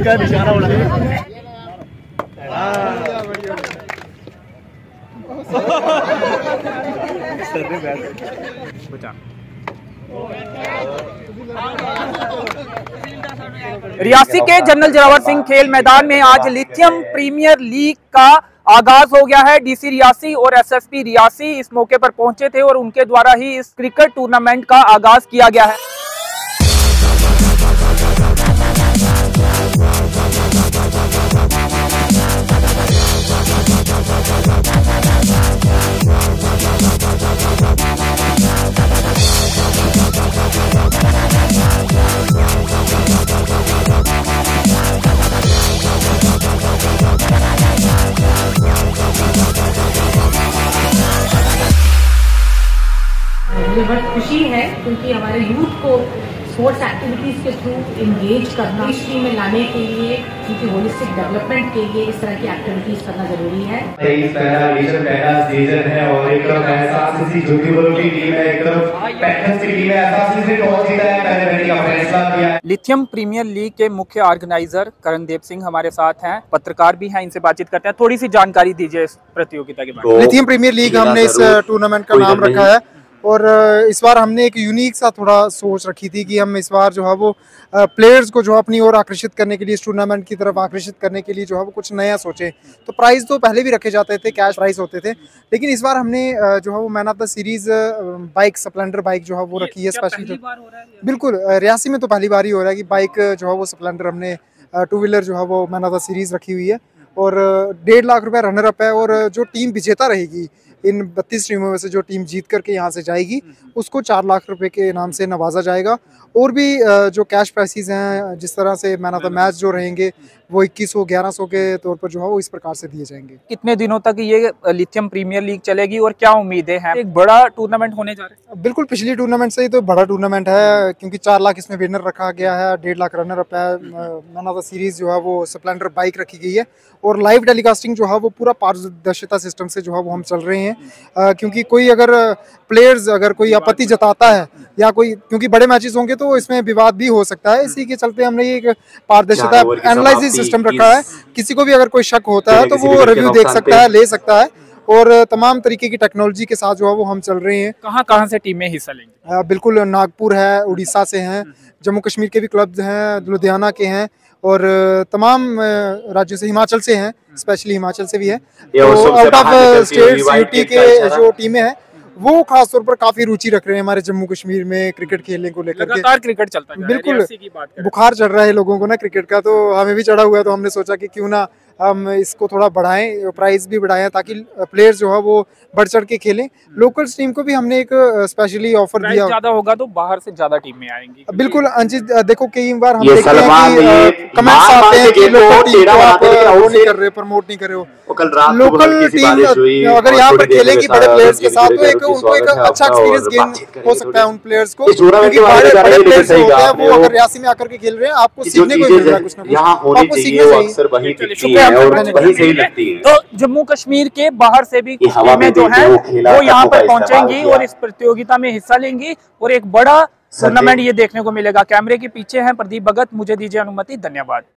का निशाना उड़ा बचा। रियासी के जनरल जोरावर सिंह खेल मैदान में आज लिथियम प्रीमियर लीग का आगाज हो गया है। डीसी रियासी और एसएसपी रियासी इस मौके पर पहुंचे थे और उनके द्वारा ही इस क्रिकेट टूर्नामेंट का आगाज किया गया है। मुझे बहुत खुशी है क्योंकि हमारे यूथ को स्पोर्ट्स एक्टिविटीज के थ्रू एंगेज करना, हिस्ट्री में लाने के लिए, उनकी होलिस्टिक डेवलपमेंट के लिए इस तरह की एक्टिविटीज करना जरूरी है। 23 पहला सीजन है और एक तरफ एहसास ज्योतिपुर की टीम है, एक तरफ पैथर्स की टीम है। एहसास से टॉस जीता है, पहले बैटिंग का फैसला किया है। लिथियम प्रीमियर लीग के मुख्य ऑर्गेनाइजर करणदेव सिंह हमारे साथ हैं, पत्रकार भी हैं, इनसे बातचीत करते हैं। थोड़ी सी जानकारी दीजिए इस प्रतियोगिता के बारे में। लिथियम प्रीमियर लीग हमने इस टूर्नामेंट का नाम रखा है और इस बार हमने एक यूनिक सा थोड़ा सोच रखी थी कि हम इस बार जो है वो प्लेयर्स को जो अपनी ओर आकर्षित करने के लिए, इस टूर्नामेंट की तरफ आकर्षित करने के लिए जो है वो कुछ नया सोचे। तो प्राइज़ तो पहले भी रखे जाते थे, कैश प्राइज़ होते थे, लेकिन इस बार हमने जो है वो man of the series bike, Splendor bike जो है वो रखी है स्पेशली। बिल्कुल, रियासी में तो पहली बार ही हो रहा है कि बाइक जो है वो स्प्लेंडर हमने टू व्हीलर जो है वो मैन ऑफ द सीरीज़ रखी हुई है और 1.5 लाख रुपये रनर अप है। और जो टीम विजेता रहेगी इन 32 टीमों में से, जो टीम जीत करके यहाँ से जाएगी उसको 4 लाख रुपए के इनाम से नवाजा जाएगा। और भी जो कैश प्राइसेस हैं, जिस तरह से मैन ऑफ द मैच जो रहेंगे वो 2100 1100 के तौर पर जो है वो इस प्रकार से दिए जाएंगे। कितने दिनों तक ये लिथियम प्रीमियर लीग चलेगी और क्या उम्मीदें हैं? एक बड़ा टूर्नामेंट होने जा रहा है। बिल्कुल, पिछली टूर्नामेंट से ही तो बड़ा टूर्नामेंट है क्योंकि 4 लाख इसमें विनर रखा गया है, 1.5 लाख रनर अप है। मैन ऑफ द सीरीज जो है वो स्प्लेंडर बाइक रखी गई है और लाइव टेलीकास्टिंग जो है वो पूरा पारदर्शिता सिस्टम से जो है वो हम चल रहे हैं। क्योंकि कोई अगर प्लेयर्स अगर कोई आपत्ति जताता है या कोई, क्योंकि बड़े मैचेस होंगे तो इसमें विवाद भी हो सकता है, इसी के चलते हमने ये एक पारदर्शिता एनालिसिस सिस्टम रखा है। किसी को भी अगर कोई शक होता है तो वो रिव्यू देख सकता है, ले सकता है और तमाम तरीके की टेक्नोलॉजी के साथ जो है वो हम चल रहे हैं। कहाँ से टीमें हिस्सा लेंगी? बिल्कुल, नागपुर है, उड़ीसा से हैं, जम्मू कश्मीर के भी क्लब्स हैं, लुधियाना के हैं और तमाम राज्यों से, हिमाचल से हैं, स्पेशली हिमाचल से भी है। तो आउट ऑफ स्टेट यूटी के जो टीमें हैं वो खास तौर पर काफी रुचि रख रहे हैं हमारे जम्मू कश्मीर में क्रिकेट खेलने को लेकर के। लगातार क्रिकेट चलता है, बिल्कुल बुखार चढ़ रहा है लोगों को ना क्रिकेट का, तो हमें भी चढ़ा हुआ है। तो हमने सोचा कि क्यों ना हम इसको थोड़ा बढ़ाएं, प्राइस भी बढ़ाएं ताकि प्लेयर्स जो है वो बढ़ चढ़ के खेलें। लोकल टीम को भी हमने एक स्पेशली ऑफर दिया। ज्यादा होगा तो बाहर से ज्यादा टीमें आएंगी। बिल्कुल अंजित, देखो कई बार हम देखते हैं कि कमेंट्स आते हैं कि लोकल टीम को आप नहीं कर रहे, प्रमोट नहीं कर रहे हो। लोकल टीम अगर यहाँ पर खेलेगी बड़े प्लेयर्स के साथ तो उनको एक अच्छा एक्सपीरियंस गेन हो सकता है उन प्लेयर्स को, क्योंकि बड़े प्लेयर्स होते हैं वो अगर रियासी में आकर के खेल रहे हैं, आपको सीखने को मिल रहा है कुछ ना कुछ, आपको सीखने से ही। तो जम्मू कश्मीर के बाहर से भी टीमें जो हैं वो यहाँ पर पहुंचेंगी और इस प्रतियोगिता में हिस्सा लेंगी और एक बड़ा टूर्नामेंट ये देखने को मिलेगा। कैमरे के पीछे हैं प्रदीप भगत, मुझे दीजिए अनुमति, धन्यवाद।